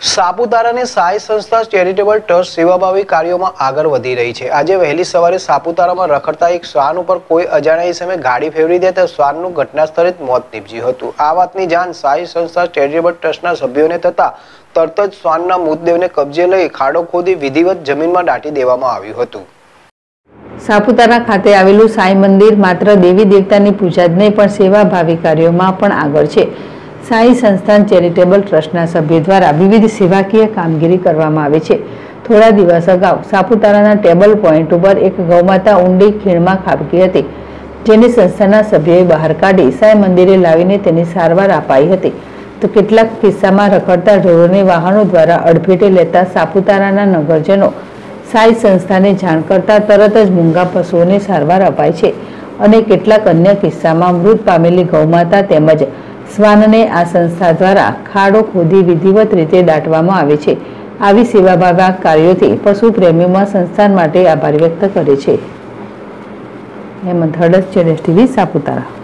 સાપુતારાની સાઈ સંસ્થા charitable trust સેવાભાવી કાર્યોમાં આગળ વધી રહી છે। આજે વહેલી સવારે સાપુતારામાં રખડતા એક શ્વાન ઉપર કોઈ અજાણ્યા ઇસમે ગાડી ફેરવી દેતા શ્વાનનું ઘટના સ્થળે જ મોત નીપજ્યું હતું। આ વાતની જાણ સાઈ સંસ્થા ચેરિટેબલ ટ્રસ્ટના સભ્યોને થતા તરત જ શ્વાનના મૃતદેહને કબજે લઈ ખાડો ખોદી વિધિવત જમીનમાં દાટી દેવામાં આવ્યું હતું। સાપુતારા ખાતે આવેલું સાઈ મંદિર માત્ર દેવી દેવતાની પૂજા જ નહીં પણ સેવાભાવી કાર્યોમાં પણ આગળ છે। સાઈ સંસ્થાન ચેરિટેબલ ટ્રસ્ટના સભ્યો દ્વારા વિવિધ સેવાકીય કામગીરી કરવામાં આવે છે। થોડા દિવસ અગાઉ સાપુતારાના ટેબલ પોઈન્ટ ઉપર એક ગૌમાતા ઊંડી ખીણમાં ખાબકી હતી, જેને સંસ્થાના સભ્યોએ બહાર કાઢી સાઈ મંદિરે લાવીને તેની સારવાર અપાઈ હતી। તો કેટલાક કિસ્સામાં રખડતા ઢોરોને વાહનો દ્વારા અડફેટે લેતા સાપુતારાના નગરજનો સાઈ સંસ્થાને જાણ કરતા તરત જ મૂંગા પશુઓને સારવાર અપાય છે અને કેટલાક અન્ય કિસ્સામાં મૃત પામેલી ગૌમાતા તેમજ શ્વાનને આ સંસ્થા દ્વારા ખાડો ખોદી વિધિવત રીતે દાટવામાં આવે છે। આવી સેવાભાવી કાર્યોથી પશુ પ્રેમીઓમાં સંસ્થાન માટે આભાર વ્યક્ત કરે છે। હેમંત હડસ, જેડેશ ટીવી, સાપુતારા।